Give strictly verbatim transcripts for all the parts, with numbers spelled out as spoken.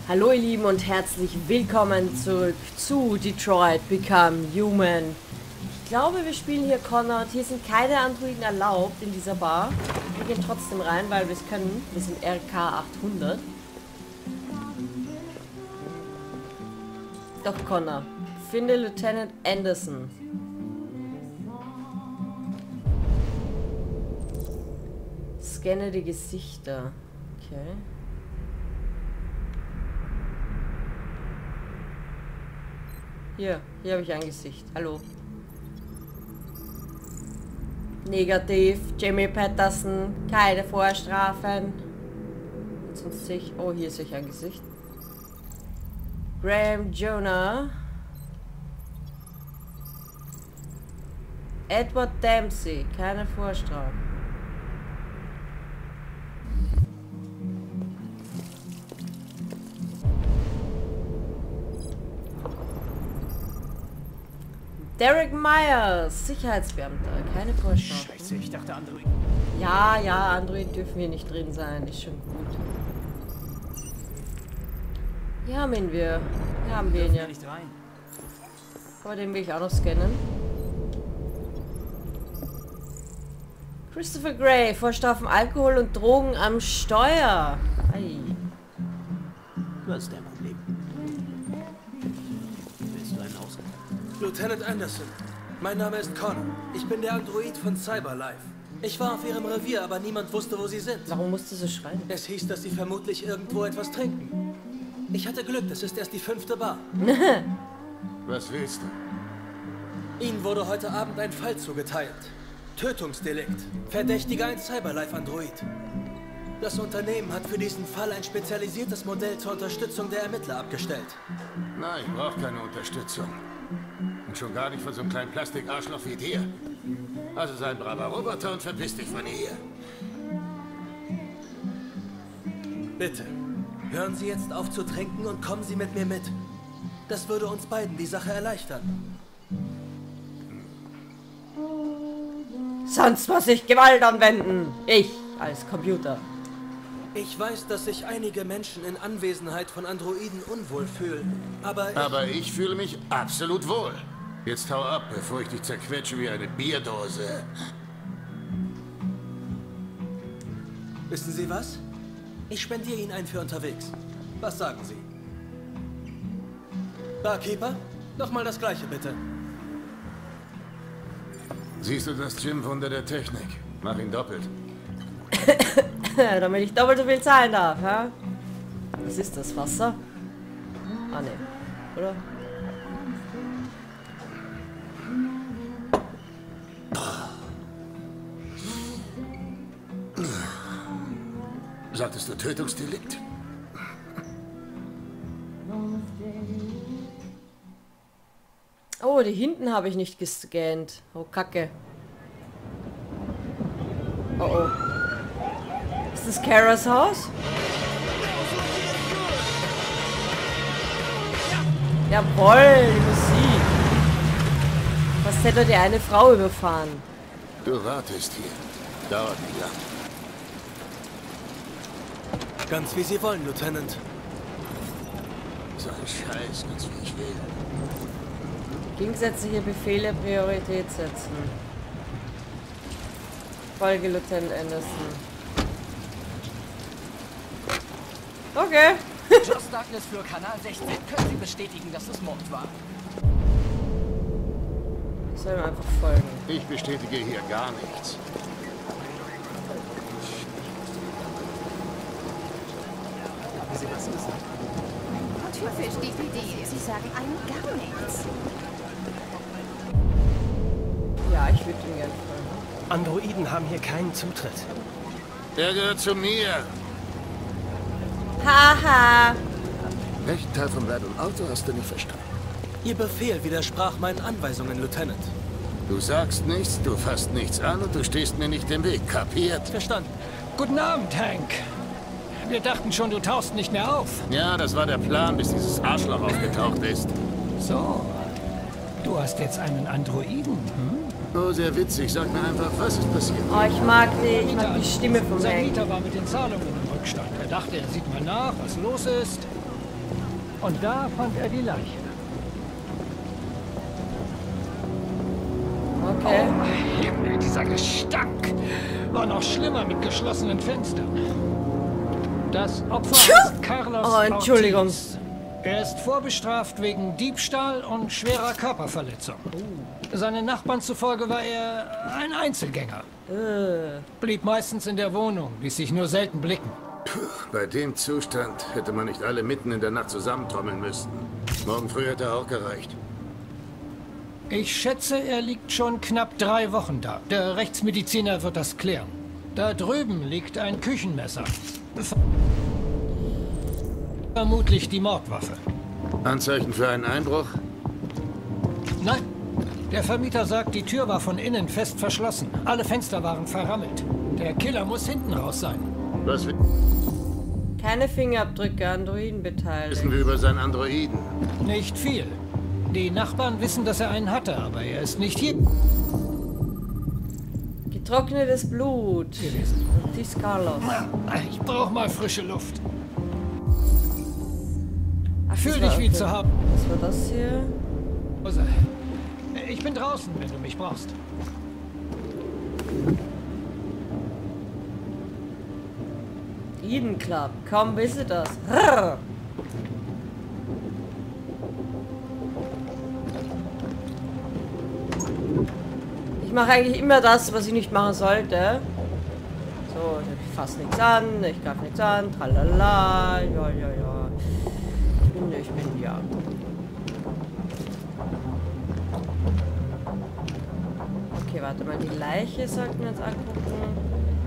Hallo ihr Lieben und herzlich willkommen zurück zu Detroit Become Human. Ich glaube, wir spielen hier Connor und hier sind keine Androiden erlaubt in dieser Bar. Wir gehen trotzdem rein, weil wir es können. Wir sind R K achthundert. Doch Connor, finde Lieutenant Anderson. Scanne die Gesichter. Okay. Hier, hier habe ich ein Gesicht. Hallo. Negativ. Jamie Patterson. Keine Vorstrafen. Sonst sehe ich... Oh, hier sehe ich ein Gesicht. Graham Jonah. Edward Dempsey. Keine Vorstrafen. Derek Myers, Sicherheitsbeamter, keine Vorstrafen. Scheiße, ich dachte Android. Ja, ja, Android dürfen hier nicht drin sein, ist schon gut. Hier haben ihn wir. Hier haben wir ihn ja. Nicht rein. Aber den will ich auch noch scannen. Christopher Gray, Vorstrafen Alkohol und Drogen am Steuer. Ei. Was ist dein Problem? Willst du einen Ausgang? Lieutenant Anderson, mein Name ist Connor. Ich bin der Android von Cyberlife. Ich war auf ihrem Revier, aber niemand wusste, wo sie sind. Warum musst du so schreien? Es hieß, dass sie vermutlich irgendwo etwas trinken. Ich hatte Glück, das ist erst die fünfte Bar. Was willst du? Ihnen wurde heute Abend ein Fall zugeteilt. Tötungsdelikt. Verdächtiger ein Cyberlife-Android. Das Unternehmen hat für diesen Fall ein spezialisiertes Modell zur Unterstützung der Ermittler abgestellt. Nein, ich brauche keine Unterstützung. Und schon gar nicht von so einem kleinen Plastikarschloch wie dir. Also sei ein braver Roboter und verpiss dich von hier. Bitte, hören Sie jetzt auf zu trinken und kommen Sie mit mir mit. Das würde uns beiden die Sache erleichtern. Sonst muss ich Gewalt anwenden. Ich als Computer. Ich weiß, dass sich einige Menschen in Anwesenheit von Androiden unwohl fühlen, aber ich... Aber ich fühle mich absolut wohl. Jetzt hau ab, bevor ich dich zerquetsche wie eine Bierdose. Wissen Sie was? Ich spendiere Ihnen einen für unterwegs. Was sagen Sie? Barkeeper, nochmal das Gleiche, bitte. Siehst du das Gym-Wunder der Technik? Mach ihn doppelt. Damit ich doppelt so viel zahlen darf, ja? Was ist das, Wasser? Ah, ne. Oder? Sagtest du Tötungsdelikt? Oh, die hinten habe ich nicht gescannt. Oh, Kacke. Oh, oh. Ist das Karas Haus? Jawohl, die Musik. Fast hätte die eine Frau überfahren. Du wartest hier. Dauert nicht lang. Ganz wie Sie wollen, Lieutenant. So ein Scheiß, ganz wie ich will. Gegensätzliche Befehle Priorität setzen. Folge Lieutenant Anderson. Okay. Joss Douglas für Kanal sechzehn. Können Sie bestätigen, dass es Mord war? Ich soll ihm einfach folgen. Ich bestätige hier gar nichts. Haben Sie was gesagt? Typisch D P D. Sie sagen einem gar nichts. Ja, ich würde ihm gerne folgen. Androiden haben hier keinen Zutritt. Er gehört zu mir. Haha. Welchen Teil von Red und Auto hast du nicht verstanden? Ihr Befehl widersprach meinen Anweisungen, Lieutenant. Du sagst nichts, du fasst nichts an und du stehst mir nicht im Weg. Kapiert? Verstanden. Guten Abend, Hank. Wir dachten schon, du tauchst nicht mehr auf. Ja, das war der Plan, bis dieses Arschloch aufgetaucht ist. So, du hast jetzt einen Androiden, hm? Oh, sehr witzig. Sag mir einfach, was ist passiert? Oh, ich mag die, ich mag die Stimme vom Unser Hank. Mieter war mit den Zahlungen im Rückstand. Er dachte, er sieht mal nach, was los ist. Und da fand er die Leiche. Okay. Oh, Himmel, dieser Gestank war noch schlimmer mit geschlossenen Fenstern. Das Opfer ist Carlos Oh, Entschuldigung. Ortiz. Er ist vorbestraft wegen Diebstahl und schwerer Körperverletzung. Seinen Nachbarn zufolge war er ein Einzelgänger. Äh. Blieb meistens in der Wohnung, ließ sich nur selten blicken. Puh, bei dem Zustand hätte man nicht alle mitten in der Nacht zusammentrommeln müssen. Morgen früh hätte auch gereicht. Ich schätze, er liegt schon knapp drei Wochen da. Der Rechtsmediziner wird das klären. Da drüben liegt ein Küchenmesser. Vermutlich die Mordwaffe. Anzeichen für einen Einbruch? Nein. Der Vermieter sagt, die Tür war von innen fest verschlossen. Alle Fenster waren verrammelt. Der Killer muss hinten raus sein. Was wi- Keine Fingerabdrücke, Androiden beteiligt. wissen wir über seinen Androiden? Nicht viel. Die Nachbarn wissen, dass er einen hatte, aber er ist nicht hier Getrocknetes Blut. gewesen. Ortiz Carlos. Ich brauche mal frische Luft. Ach, das Fühl war dich wie okay. zu Hause. Was war das hier? Ich bin draußen, wenn du mich brauchst. Eden Club. Kaum wisst ihr das. Rrr. Ich mache eigentlich immer das, was ich nicht machen sollte. So, ich fasse nichts an, ich greife nichts an, tralala, ja, ja, ja. Ich bin, ich bin, ja. Okay, warte mal, die Leiche sollten wir uns angucken.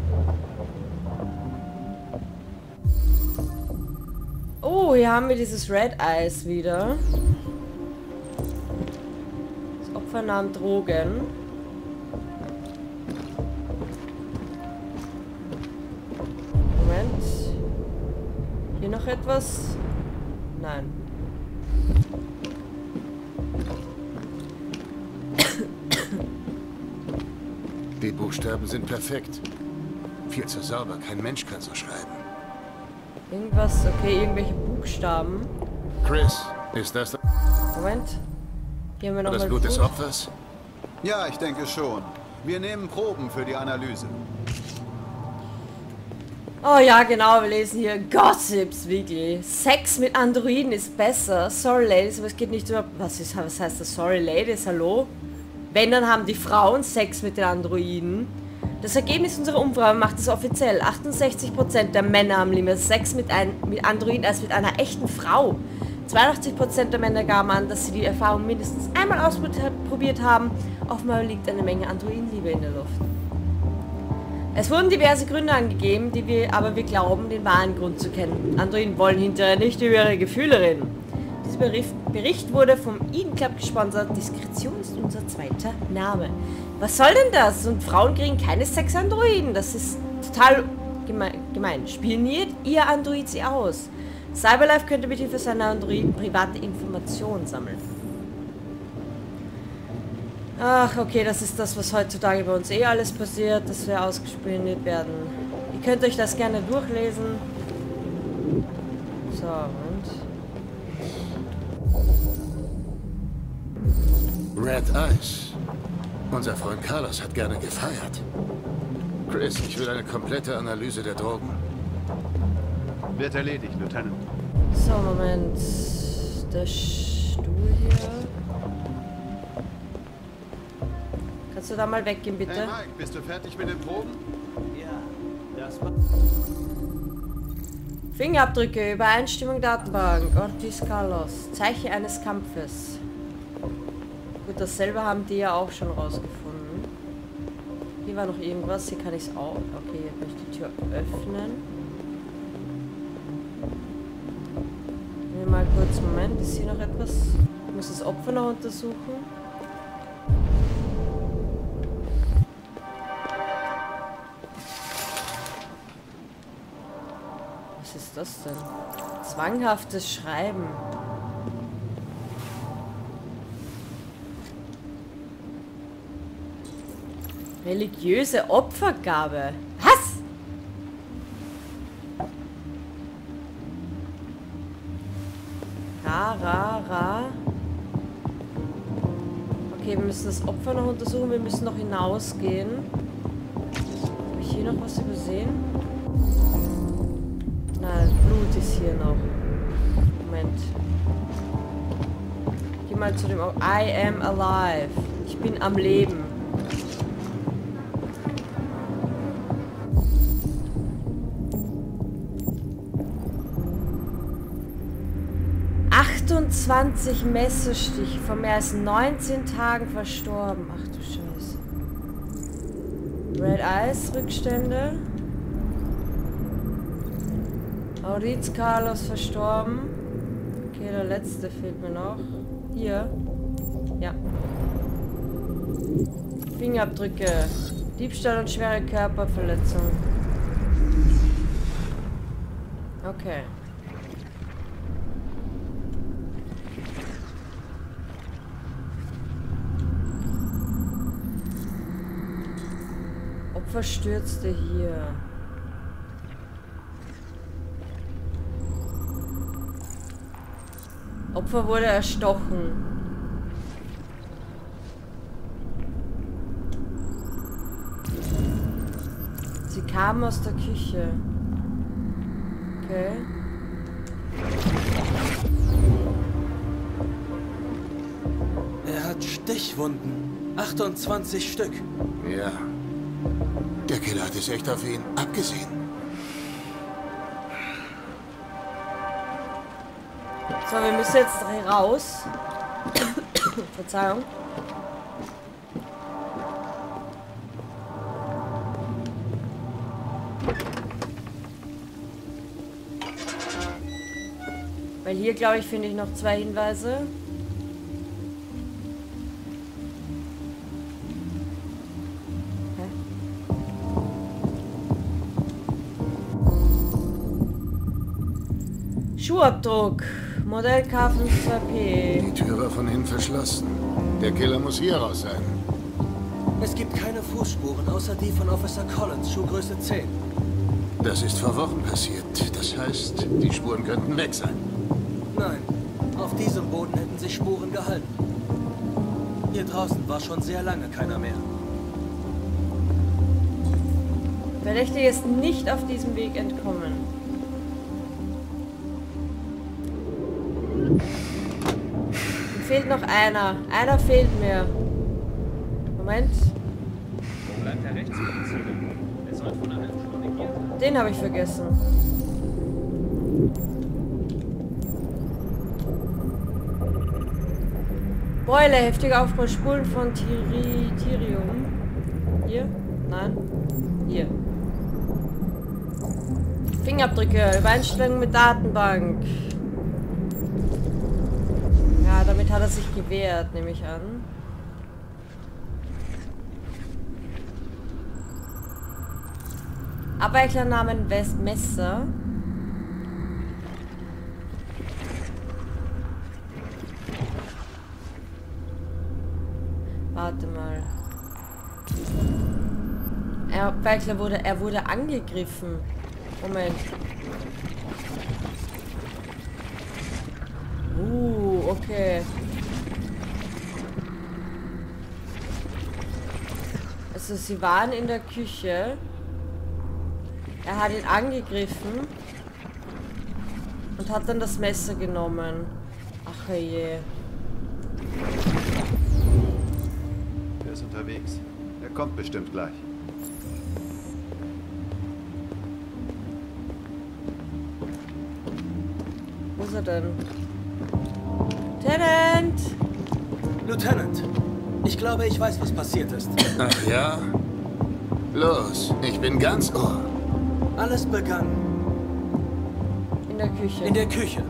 Oh, hier haben wir dieses Red Eyes wieder. Das Opfer nahm Drogen. Moment. Hier noch etwas? Nein. Die Buchstaben sind perfekt. Viel zu sauber, kein Mensch kann so schreiben. Irgendwas, okay, irgendwelche Buchstaben. Chris, ist das Moment. Hier haben wir noch das mal Blut des Blut. Opfers? Ja, ich denke schon. Wir nehmen Proben für die Analyse. Oh ja, genau, wir lesen hier Gossips, wirklich. Sex mit Androiden ist besser. Sorry, Ladies, aber es geht nicht über... Was, ist, was heißt das? Sorry, Ladies, hallo? Wenn, dann haben die Frauen Sex mit den Androiden. Das Ergebnis unserer Umfrage macht es offiziell. achtundsechzig Prozent der Männer haben lieber Sex mit, ein, mit Androiden als mit einer echten Frau. zweiundachtzig Prozent der Männer gaben an, dass sie die Erfahrung mindestens einmal ausprobiert haben. Offenbar liegt eine Menge Androidenliebe in der Luft. Es wurden diverse Gründe angegeben, die wir, aber wir glauben, den wahren Grund zu kennen. Androiden wollen hinterher nicht über ihre Gefühle reden. Dieser Bericht, Bericht wurde vom Eden Club gesponsert. Diskretion ist unser zweiter Name. Was soll denn das? Und Frauen kriegen keine Sex-Androiden. Das ist total geme gemein. Spioniert ihr Android sie aus? Cyberlife könnte mit Hilfe seiner Androiden private Informationen sammeln. Ach, okay, das ist das, was heutzutage bei uns eh alles passiert, dass wir ausgespioniert werden. Ihr könnt euch das gerne durchlesen. So, und... Red Eyes. Unser Freund Carlos hat gerne gefeiert. Chris, ich will eine komplette Analyse der Drogen. Wird erledigt, Lieutenant. So, Moment. Der Stuhl hier. Kannst du da mal weggehen, bitte? Hey Mike, bist du fertig mit den Proben? Ja, das war... Fingerabdrücke, Übereinstimmung, Datenbank. Ortiz Carlos. Zeichen eines Kampfes. Gut, dasselbe haben die ja auch schon rausgefunden. Hier war noch irgendwas. Hier kann ich es auch. Okay, hier kann ich die Tür öffnen. Nehmen wir mal kurz. Moment, ist hier noch etwas? Ich muss das Opfer noch untersuchen. Was ist das denn? Zwanghaftes Schreiben. Religiöse Opfergabe. Was? Ra, ra, ra. Okay, wir müssen das Opfer noch untersuchen. Wir müssen noch hinausgehen. Habe ich hier noch was übersehen? Nein, Blut ist hier noch. Moment. Geh mal zu dem... O I am alive. Ich bin am Leben. achtundzwanzig Messerstiche, vor mehr als neunzehn Tagen verstorben. Ach du Scheiße. Red Eyes Rückstände. Auriz Carlos verstorben. Okay, der letzte fehlt mir noch. Hier. Ja. Fingerabdrücke. Diebstahl und schwere Körperverletzung. Okay. Opfer stürzte hier. Opfer wurde erstochen. Sie kamen aus der Küche. Okay. Er hat Stichwunden. achtundzwanzig Stück. Ja. Der Killer hat es echt auf ihn abgesehen. So, wir müssen jetzt hier raus. Verzeihung. Weil hier, glaube ich, finde ich noch zwei Hinweise. Schuhabdruck. Modell K fünf zwei P. Die Tür war von innen verschlossen. Der Killer muss hier raus sein. Es gibt keine Fußspuren, außer die von Officer Collins, Schuhgröße zehn. Das ist vor Wochen passiert. Das heißt, die Spuren könnten weg sein. Nein, auf diesem Boden hätten sich Spuren gehalten. Hier draußen war schon sehr lange keiner mehr. Verdächtige ist nicht auf diesem Weg entkommen. Mir fehlt noch einer. Einer fehlt mir. Moment. Wo bleibt der Rechtsposition? Er soll von einer halben Stunde gehen. Den habe ich vergessen. Beule, heftiger Aufbau, Spuren von Tiri Tirium. Hier? Nein. Hier. Fingerabdrücke, Übereinstimmung mit Datenbank. Ja, damit hat er sich gewehrt, nehme ich an. Abweichlernamen West Messer. Warte mal. Er, Abweichler wurde, er wurde angegriffen. Moment. Uh, okay. Also sie waren in der Küche. Er hat ihn angegriffen und hat dann das Messer genommen. Ach je. Er ist unterwegs. Er kommt bestimmt gleich. Wo ist er denn? Lieutenant! Lieutenant, ich glaube, ich weiß, was passiert ist. Ach ja? Los, ich bin ganz ohr. Alles begann In der Küche. in der Küche.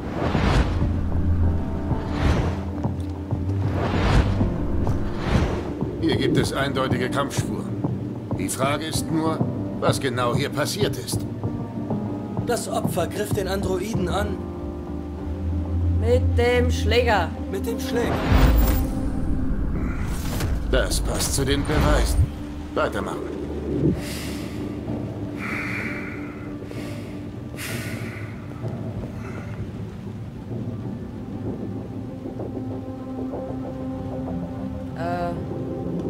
Hier gibt es eindeutige Kampfspuren. Die Frage ist nur, was genau hier passiert ist. Das Opfer griff den Androiden an Mit dem Schläger. mit dem Schläger. Das passt zu den Beweisen. Weitermachen.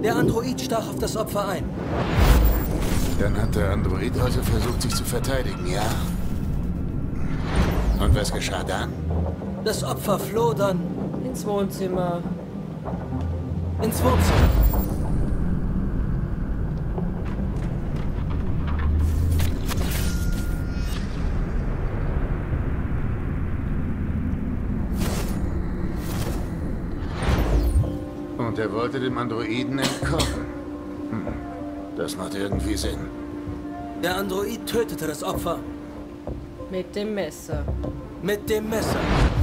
Der Android stach auf das Opfer ein. Dann hat der Android also versucht, sich zu verteidigen, ja? Und was geschah dann? Das Opfer floh dann Ins Wohnzimmer. ins Wohnzimmer. Und er wollte dem Androiden entkommen. Hm. Das macht irgendwie Sinn. Der Android tötete das Opfer Mit dem Messer. mit dem Messer.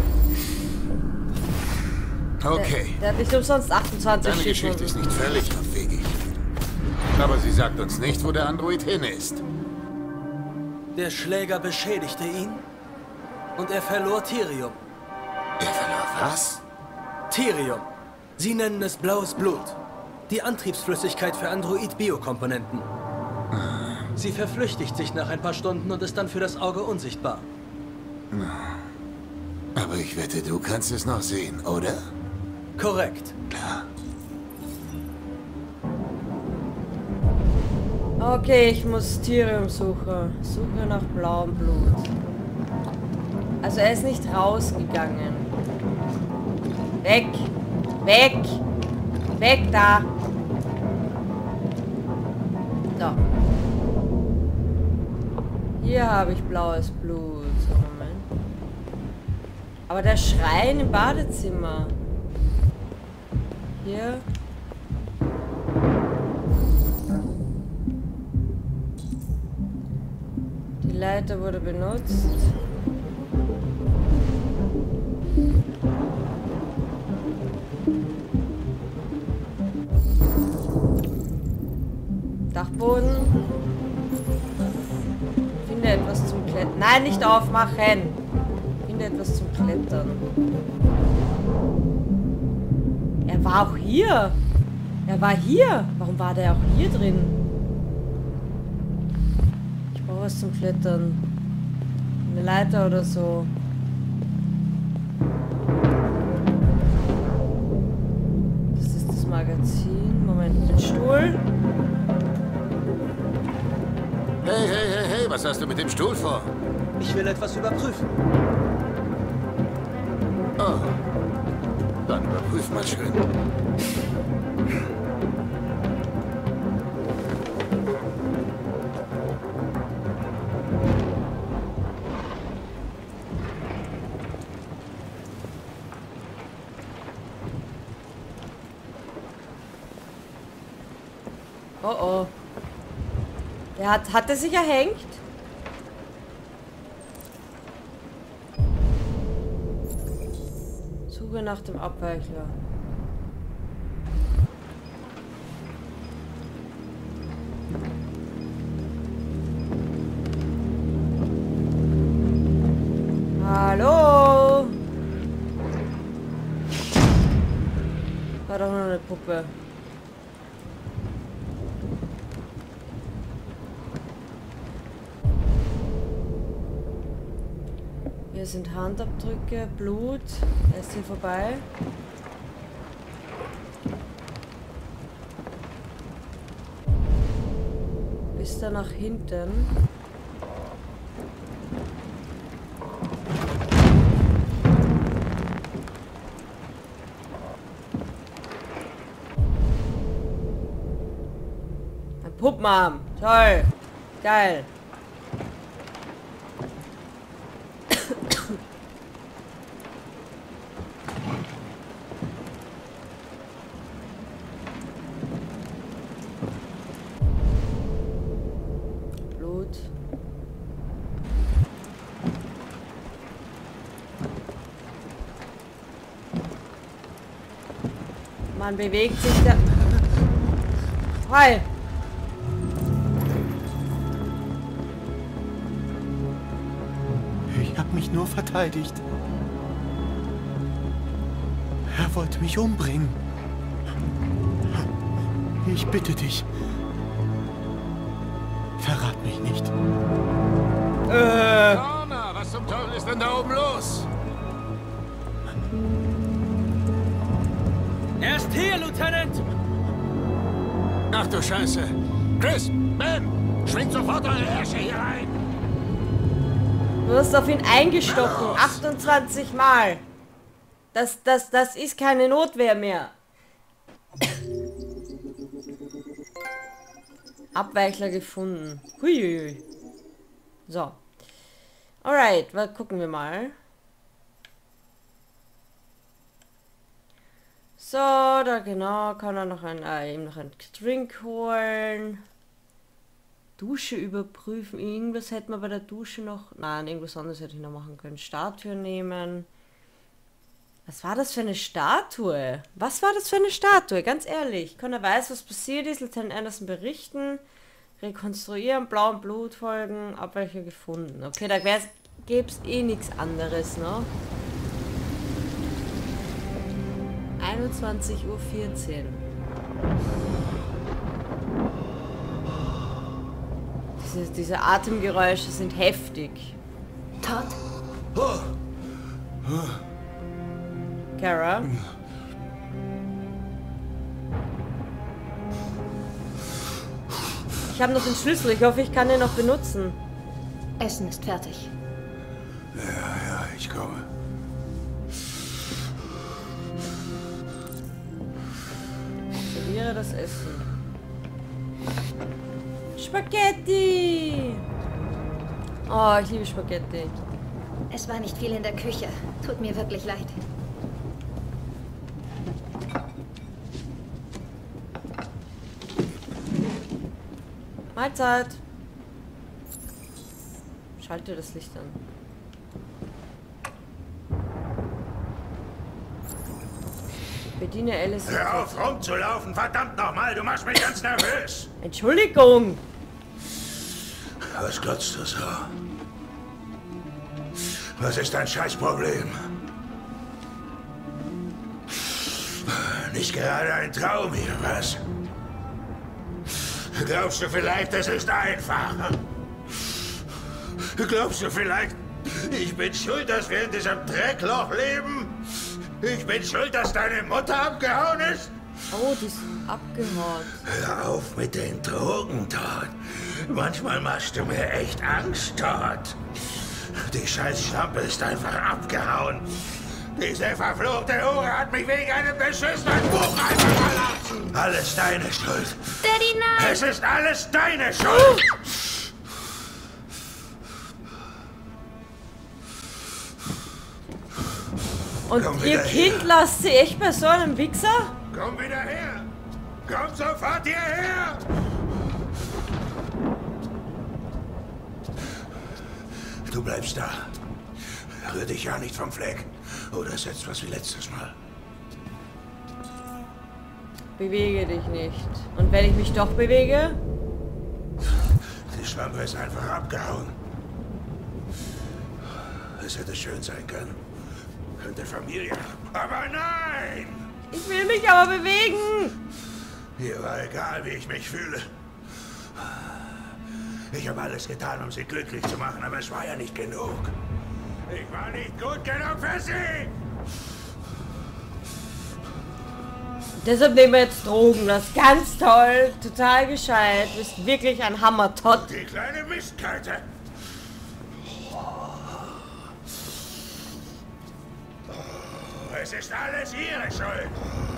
Okay, Der hat nicht umsonst achtundzwanzig deine Geschichte ist nicht völlig abwegig. Aber sie sagt uns nicht, wo der Android hin ist. Der Schläger beschädigte ihn und er verlor Thirium. Er verlor was? Thirium. Sie nennen es blaues Blut. Die Antriebsflüssigkeit für Android-Biokomponenten. Sie verflüchtigt sich nach ein paar Stunden und ist dann für das Auge unsichtbar. Aber ich wette, du kannst es noch sehen, oder? Korrekt. Klar. Okay, ich muss Thirium suchen. Suche nach blauem Blut. Also er ist nicht rausgegangen. Weg! Weg! Weg da! So. Hier habe ich blaues Blut. So, Moment. Aber der Schrein im Badezimmer. Hier. Die Leiter wurde benutzt. Dachboden. Finde etwas zum Klettern. Nein, nicht aufmachen! Finde etwas zum Klettern. Er war auch hier! Er war hier! Warum war der auch hier drin? Ich brauche was zum Klettern. Eine Leiter oder so. Das ist das Magazin. Moment, den Stuhl. Hey, hey, hey, hey, was hast du mit dem Stuhl vor? Ich will etwas überprüfen. Oh. Dann überprüf mal schön. Oh oh. Der hat, hat er sich erhängt? Suche nach dem Abweichler. Hallo? War doch nur eine Puppe. Hier sind Handabdrücke, Blut. Er ist hier vorbei. Bis da nach hinten. Ein Puppenarm. Toll. Geil. Man bewegt sich da. Hi! Ich habe mich nur verteidigt. Er wollte mich umbringen. Ich bitte dich. Verrat mich nicht. Äh. Corner, was zum Teufel ist denn da oben los? Er ist hier, Lieutenant! Ach du Scheiße. Chris, Ben, schwingt sofort eure Ärsche hier rein. Du hast auf ihn eingestochen. achtundzwanzig Mal. Das, das, das ist keine Notwehr mehr. Abweichler gefunden. Huiuiui. So. Alright, was gucken wir mal. So, da genau, kann er noch ein, äh, eben noch einen Drink holen. Dusche überprüfen. Irgendwas hätten wir bei der Dusche noch. Nein, irgendwas anderes hätte ich noch machen können. Statue nehmen. Was war das für eine Statue? Was war das für eine Statue? Ganz ehrlich. Connor weiß, was passiert ist. Lieutenant Anderson berichten. Rekonstruieren. Blauen Blut folgen. Abweichler gefunden. Okay, da gäbe es eh nichts anderes, ne? einundzwanzig Uhr vierzehn. Diese, diese Atemgeräusche sind heftig. Todd? Oh. Kara? Ich habe noch den Schlüssel. Ich hoffe, ich kann den noch benutzen. Essen ist fertig. Ja, ja, ich komme. Serviere das Essen. Spaghetti! Oh, ich liebe Spaghetti. Es war nicht viel in der Küche. Tut mir wirklich leid. Mahlzeit. Schalte das Licht an. Bediene Alice. Hör auf rumzulaufen, verdammt nochmal, du machst mich ganz nervös. Entschuldigung. Was glotzt du so? Was ist dein Scheißproblem? Nicht gerade ein Traum hier, was? Glaubst du vielleicht, es ist einfach? Glaubst du vielleicht, ich bin schuld, dass wir in diesem Dreckloch leben? Ich bin schuld, dass deine Mutter abgehauen ist? Oh, die ist abgehauen. Hör auf mit den Drogen, Todd. Manchmal machst du mir echt Angst, Todd. Die scheiß Schlampe ist einfach abgehauen. Diese verfluchte Hure hat mich wegen einem beschissenen Buch einfach verlassen. Alles deine Schuld. Daddy, nein! Es ist alles deine Schuld. Und Komm ihr wieder Kind her. lasst sie echt bei so einem Wichser? Komm wieder her. Komm sofort hierher. Du bleibst da. Rühr dich ja nicht vom Fleck. Oder setzt was wie letztes Mal. Bewege dich nicht. Und wenn ich mich doch bewege? Die Schlampe ist einfach abgehauen. Es hätte schön sein können. Könnte Familie haben. Aber nein! Ich will mich aber bewegen! Mir war egal, wie ich mich fühle. Ich habe alles getan, um sie glücklich zu machen, aber es war ja nicht genug. Ich war nicht gut genug für sie! Deshalb nehmen wir jetzt Drogen. Das ist ganz toll. Total gescheit. Du bist wirklich ein Hammer, Todd. Die kleine Mistkarte! Es ist alles ihre Schuld!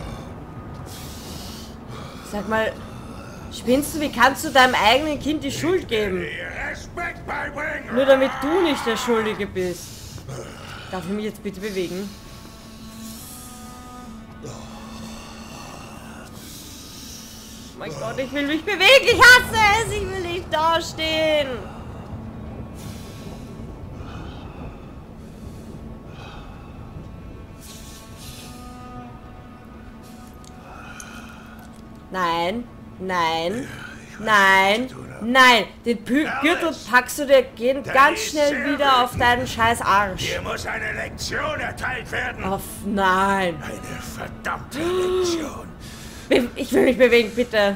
Sag mal, spinnst du? Wie kannst du deinem eigenen Kind die Schuld geben? Ihr Respekt beibringen! Nur damit du nicht der Schuldige bist. Darf ich mich jetzt bitte bewegen? Oh mein Gott, ich will mich bewegen. Ich hasse es. Ich will nicht dastehen. Nein, nein, nein, nein. Den Pü Gürtel packst du dir gehen ganz schnell wieder auf deinen scheiß Arsch. Hier muss eine Lektion erteilt werden. Auf nein. Eine verdammte Lektion. Be ich will mich bewegen, bitte.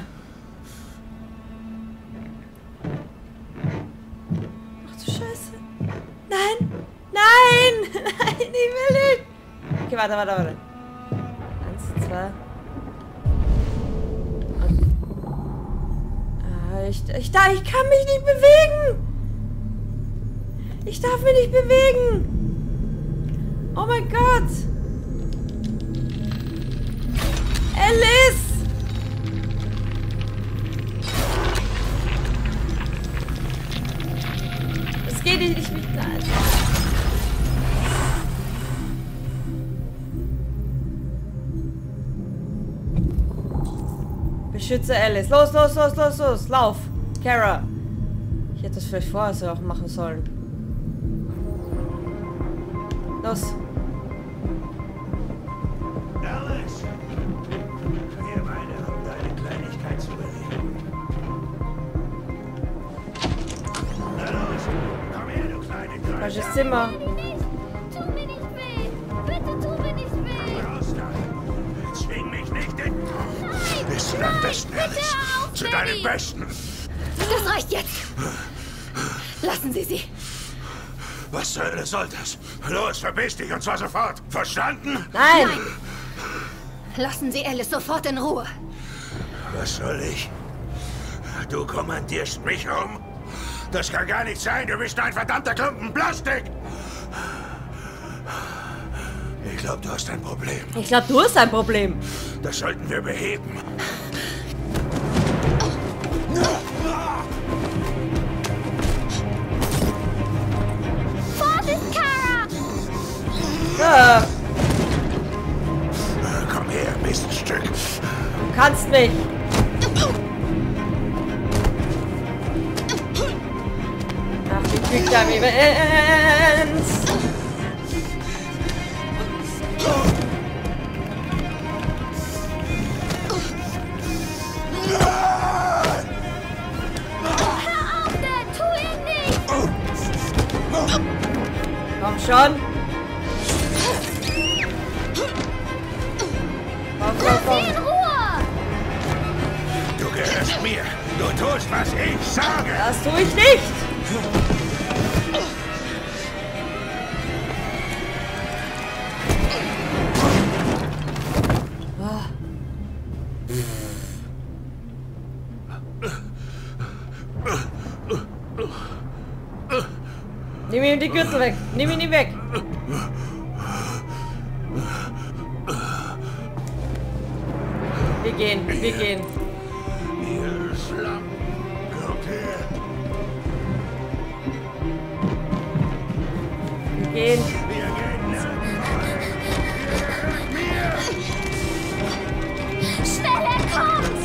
Ach du Scheiße. Nein, nein, nein, ich will nicht. Okay, warte, warte, warte. Eins, zwei. Ich, ich, da, ich kann mich nicht bewegen. Ich darf mich nicht bewegen. Oh mein Gott. Alice. Es geht nicht, ich will nein. Beschütze Alice. Los, los, los, los, los. Lauf. Kara. Ich hätte das vielleicht vorher so auch machen sollen. Los. Alice! Wir beide haben deine Kleinigkeit zu erledigen. Na los! Komm her, du kleine Kreis! Falsches Zimmer. Tu mir nicht weh! Bitte tu mir nicht weh! Raus da! Zwing mich nicht in... Nein! Bis zu deinem Besten, Alice! auf, Zu Daddy. deinem Besten! Das reicht jetzt! Lassen Sie sie! Was zur Hölle soll das? Los, verpiss dich und zwar sofort! Verstanden? Nein. Nein! Lassen Sie Alice sofort in Ruhe! Was soll ich? Du kommandierst mich um? Das kann gar nicht sein, du bist ein verdammter Klumpen Plastik! Ich glaube, du hast ein Problem. Ich glaube, du hast ein Problem. Das sollten wir beheben. Vorsicht, Kara! Ja, Komm her, Miststück. du kannst mich. Ach, die Quick Time Events. Hör auf, Dad! Tu ihn nicht! Komm schon. Komm, komm, Lass komm. sie in Ruhe! Du gehörst mir. Du tust, was ich sage. Das tue ich nicht. Nimm ihm die Gürtel weg. Nimm ihn nicht weg. Wir gehen, wir gehen. Ihr Schlamm. Kommt her. Wir gehen. Wir gehen nach. Schnell, er kommt!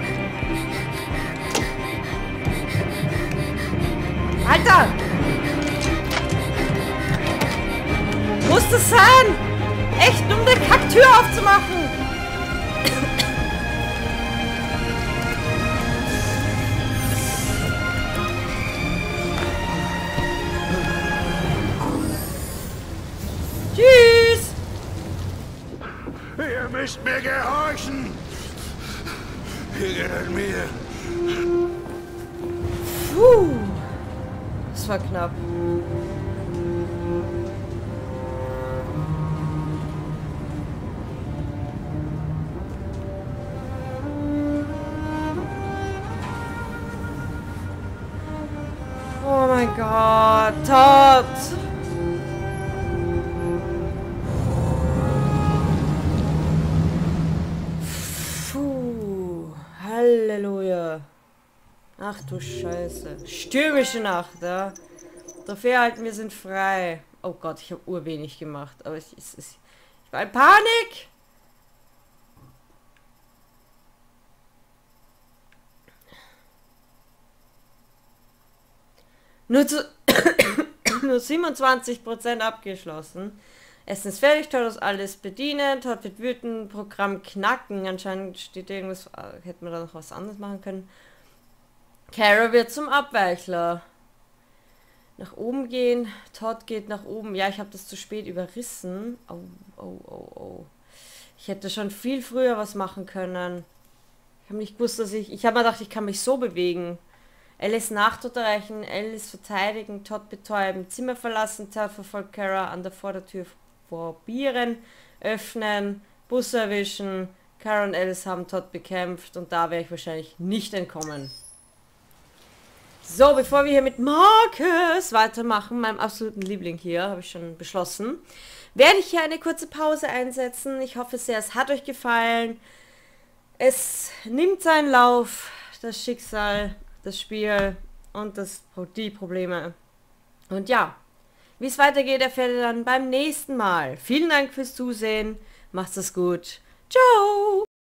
Alter! Muss das sein? Echt, um eine Kacktür aufzumachen? Tschüss! Ihr müsst mir gehorchen. Ihr gehört mir. Puh. Das war knapp. Oh mein Gott, Todd! Puh, Halleluja. Ach du Scheiße. Stürmische Nacht, ja. Dafür halten, wir sind frei. Oh Gott, ich habe urwenig gemacht, aber ich, ich, ich war in Panik! Nur zu nur siebenundzwanzig Prozent abgeschlossen. Essen ist fertig, Todd ist alles bedienen, Todd wird wütend, Programm knacken. Anscheinend steht irgendwas, hätten wir da noch was anderes machen können. Kara wird zum Abweichler. Nach oben gehen, Todd geht nach oben. Ja, ich habe das zu spät überrissen. Oh, oh, oh, oh. Ich hätte schon viel früher was machen können. Ich habe nicht gewusst, dass ich... Ich habe mir gedacht, ich kann mich so bewegen. Alice Nachtod erreichen, Alice verteidigen, Todd betäuben, Zimmer verlassen, Todd verfolgt Kara an der Vordertür probieren, öffnen, Bus erwischen. Kara und Alice haben Todd bekämpft und da wäre ich wahrscheinlich nicht entkommen. So, bevor wir hier mit Marcus weitermachen, meinem absoluten Liebling hier, habe ich schon beschlossen, werde ich hier eine kurze Pause einsetzen. Ich hoffe sehr, es hat euch gefallen. Es nimmt seinen Lauf, das Schicksal, das Spiel und das, die Probleme. Und ja, wie es weitergeht, erfährt ihr dann beim nächsten Mal. Vielen Dank fürs Zusehen. Macht's es gut. Ciao!